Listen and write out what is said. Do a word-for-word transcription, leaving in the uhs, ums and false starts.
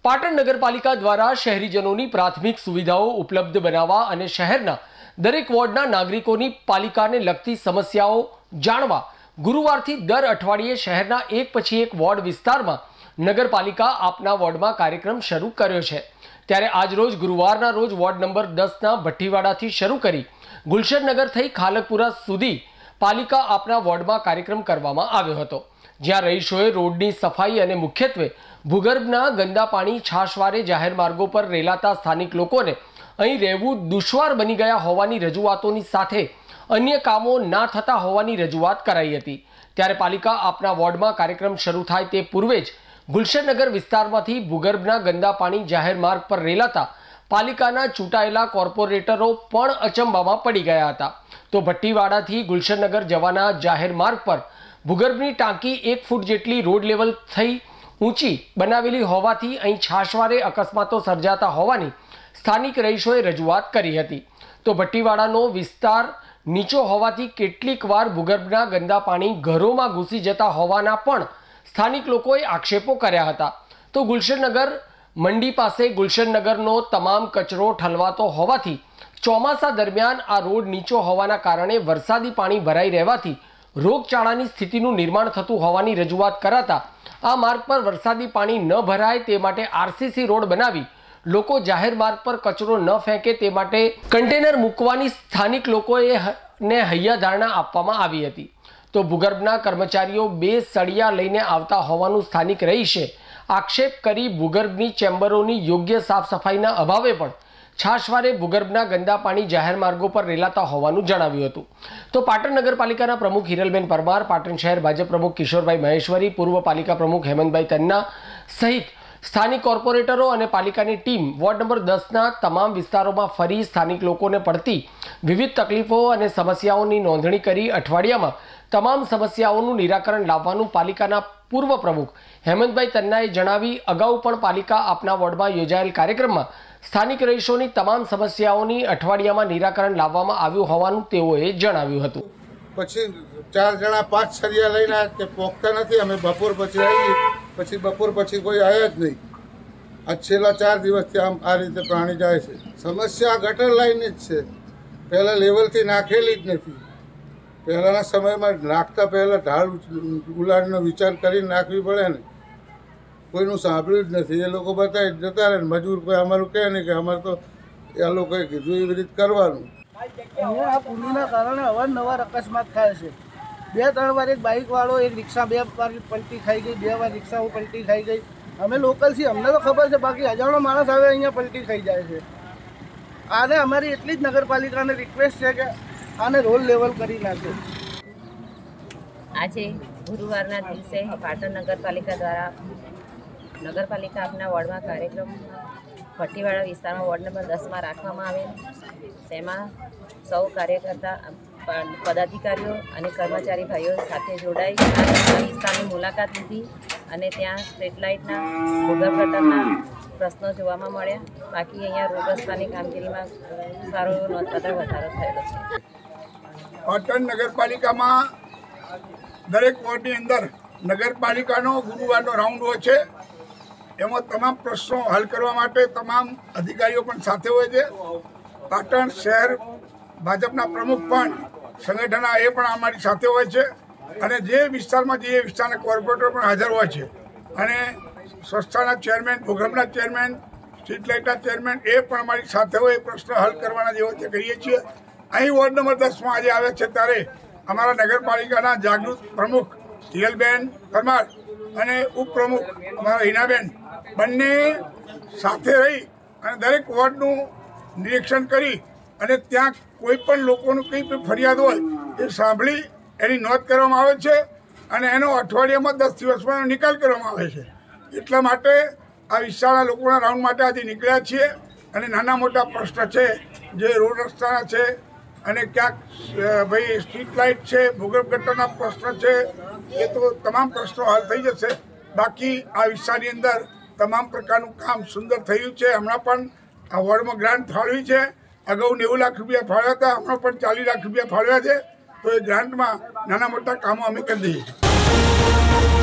પાટણ નગરપાલિકા દ્વારા શહેરીજનોની પ્રાથમિક સુવિધાઓ ઉપલબ્ધ બનાવવા અને શહેરના દરેક વોર્ડના નાગરિકોની પાલિકાને લગતી સમસ્યાઓ જાણવા ગુરુવારથી દર અઠવાડિયે શહેરના એક પછી એક વોર્ડ વિસ્તારમાં નગરપાલિકા આપના વોર્ડમાં કાર્યક્રમ શરૂ કર્યો છે। ત્યારે આજરોજ ગુરુવારના રોજ વોર્ડ નંબર દસના ભઠ્ઠીવાડાથી શરૂ કરી ગુલશનનગર થઈ ખાલકપુરા સુધી પાલિકા આપના વોર્ડમાં કાર્યક્રમ કરવામાં આવ્યો હતો, જ્યાં રહીશોએ રોડની સફાઈ અને મુખ્યત્વે ભૂગર્ભના ગંદા પાણી છાશવારે જાહેર માર્ગો પર રેલાતા સ્થાનિક લોકોને અહીં રહેવું દુશ્વાર બની ગયા હોવાની રજૂઆતોની સાથે અન્ય કામો ના થતા હોવાની રજૂઆત કરાઈ હતી। ત્યારે પાલિકા આપના વોર્ડમાં કાર્યક્રમ શરૂ થાય તે પૂર્વે જ ગુલશનનગર વિસ્તારમાંથી ભૂગર્ભના ગંદા પાણી જાહેર માર્ગ પર રેલાતા પાલિકાના ચૂંટાયેલા કોર્પોરેટરો પણ અચંબામાં પડી ગયા હતા। તો ભઠ્ઠીવાડાથી ગુલશનનગર જવાના જાહેર માર્ગ પર ભૂગર્ભની ટાંકી એક ફૂટ જેટલી રોડ લેવલ થઈ ઊંચી બનાવેલી હોવાથી અહીં છાશવારે અકસ્માતો સર્જાતા હોવાની સ્થાનિક રહીશોએ રજૂઆત કરી હતી। તો ભઠ્ઠીવાડાનો વિસ્તાર નીચો હોવાથી કેટલીક વાર ભૂગર્ભના ગંદા પાણી ઘરોમાં ઘૂસી જતા હોવાના પણ સ્થાનિક લોકોએ આક્ષેપો કર્યા હતા। તો ગુલશનનગર મંડી પાસે ગુલશનનગરનો તમામ કચરો ઠલવાતો હોવાથી ચોમાસા દરમિયાન આ રોડ નીચો હોવાના કારણે વરસાદી પાણી ભરાઈ રહેવાથી રોગચાળાની સ્થિતિનું નિર્માણ થતું હોવાની રજૂઆત કરાતા આ માર્ગ પર વરસાદી પાણી ન ભરાય તે માટે આરસીસી રોડ બનાવી લોકો જાહેર માર્ગ પર કચરો ન ફેંકે તે માટે કન્ટેનર મૂકવાની સ્થાનિક લોકોએ ને હૈયાધારણા આપવામાં આવી હતી। તો ભૂગર્ભના કર્મચારીઓ બે સળિયા લઈને આવતા હોવાનું સ્થાનિક રહીશે આક્ષેપ કરી ભૂગર્ભની ચેમ્બરોની યોગ્ય સાફ સફાઈના અભાવે પણ છાશવારે ભૂગર્ભના ગંદા પાણી જાહેર માર્ગો પર રેલાતા હોવાનું જણાવ્યું હતું। તો પાટણ નગરપાલિકાના પ્રમુખ હિરલબેન પરમાર, પાટણ શહેર ભાજપ પ્રમુખ કિશોરભાઈ મહેશ્વરી, પૂર્વ પાલિકા પ્રમુખ હેમંતભાઈ તન્ના સહિત સ્થાનિક કોર્પોરેટરો અને પાલિકાની ટીમ વોર્ડ નંબર દસના તમામ વિસ્તારોમાં ફરી સ્થાનિક લોકોને પડતી વિવિધ તકલીફો અને સમસ્યાઓની નોંધણી કરી અઠવાડિયામાં તમામ સમસ્યાઓનું નિરાકરણ લાવવાનું પાલિકાના પૂર્વ પ્રમુખ હેમંતભાઈ તન્નાએ જણાવી અગાઉ પણ પાલિકા આપના વોર્ડમાં યોજાયેલ કાર્યક્રમમાં સ્થાનિક રહીશોની તમામ સમસ્યાઓની અઠવાડિયામાં નિરાકરણ લાવવામાં આવ્યું હોવાનું તેઓએ જણાવ્યું હતું। પછી ચાર જણા પાંચ સળિયા લઈને કે પોખતા નથી, અમે બપોર પછી આવીએ, પછી બપોર પછી કોઈ આવ્યા જ નહીં। આ છેલ્લા ચાર દિવસથી આમ આ રીતે પાણી જાય છે। સમસ્યા ગટર લાઈનની જ છે, પહેલાં લેવલથી નાખેલી જ નથી। પહેલાંના સમયમાં નાખતા પહેલાં ઢાળ ઉલાળનો વિચાર કરીને નાખવી પડે ને, કોઈનું સાંભળ્યું જ નથી। એ લોકો બતાવી જતા રહે, મજૂર કોઈ અમારું કહે નહીં કે અમારે તો એ લોકોએ કીધું એવી રીતે કરવાનું। આ પુલીના કારણે અવારનવાર અકસ્માત થાય છે। બે ત્રણ વાર એક બાઇકવાળો એક રિક્ષા બે વાર પલટી ખાઈ ગઈ, બે વાર રિક્ષાઓ પલટી ખાઈ ગઈ। અમે લોકલ છીએ, અમને તો ખબર છે, બાકી હજારો માણસ આવે અહીંયા પલટી ખાઈ જાય છે। આને અમારી એટલી જ નગરપાલિકાને રિક્વેસ્ટ છે કે આને રોડ લેવલ કરી નાખે। આજે ગુરુવારના દિવસે પાટણ નગરપાલિકા દ્વારા નગરપાલિકા આપના વોર્ડમાં કાર્યક્રમ ભઠ્ઠીવાડા વિસ્તારમાં વોર્ડ નંબર દસમાં રાખવામાં આવેલ। તેમાં સૌ કાર્યકર્તા પદાધિકારીઓ અને કર્મચારી ભાઈઓ સાથે જોડાઈ આ વિસ્તારની મુલાકાત લીધી અને ત્યાં સ્ટ્રીટ લાઇટના ભૂગર્ભ ગટરના પ્રશ્નો જોવામાં મળ્યા। બાકી અહીંયા રોડ રસ્તાની કામગીરીમાં સારો એવો નોંધપાત્ર વધારો થયેલો છે। પાટણ નગરપાલિકામાં દરેક વોર્ડની અંદર નગરપાલિકાનો ગુરુવારનો રાઉન્ડ હોય છે। એમાં તમામ પ્રશ્નો હલ કરવા માટે તમામ અધિકારીઓ પણ સાથે હોય છે। પાટણ શહેર ભાજપના પ્રમુખ પણ સંગઠનના એ પણ અમારી સાથે હોય છે અને જે વિસ્તારમાં જે વિસ્તારના કોર્પોરેટર પણ હાજર હોય છે અને સંસ્થાના ચેરમેન, ભૂગર્ભના ચેરમેન, સ્ટ્રીટ લાઇટના ચેરમેન એ પણ અમારી સાથે હોય, પ્રશ્ન હલ કરવાના જે હોય તે કરીએ છીએ। અહીં વોર્ડ નંબર દસમાં આજે આવે છે ત્યારે અમારા નગરપાલિકાના જાગૃત પ્રમુખ હિરલબેન પરમાર અને ઉપપ્રમુખ અમારા હિનાબેન બંને સાથે રહી અને દરેક વોર્ડનું નિરીક્ષણ કરી અને ત્યાં કોઈ પણ લોકોનું કંઈ પણ ફરિયાદ હોય એ સાંભળી એની નોંધ કરવામાં આવે છે અને એનો અઠવાડિયામાં દસ દિવસમાં નિકાલ કરવામાં આવે છે। એટલા માટે આ વિસ્તારના લોકોના રાઉન્ડ માટે આજે નીકળ્યા છીએ અને નાના મોટા પ્રશ્ન છે જે રોડ રસ્તાના છે અને ક્યાંક ભાઈ સ્ટ્રીટ લાઇટ છે, ભૂગર્ભ ગટરના પ્રશ્ન છે, એ તો તમામ પ્રશ્નો હલ થઈ જશે। બાકી આ વિસ્તારની અંદર તમામ પ્રકારનું કામ સુંદર થયું છે। હમણાં પણ આ વોર્ડમાં ગ્રાન્ટ ફાળવી છે, અગાઉ નેવું લાખ રૂપિયા ફાળવ્યા હતા, હમણાં પણ ચાલીસ લાખ રૂપિયા ફાળવ્યા છે। તો એ ગ્રાન્ટમાં નાના મોટા કામો અમે કરી દઈએ છીએ।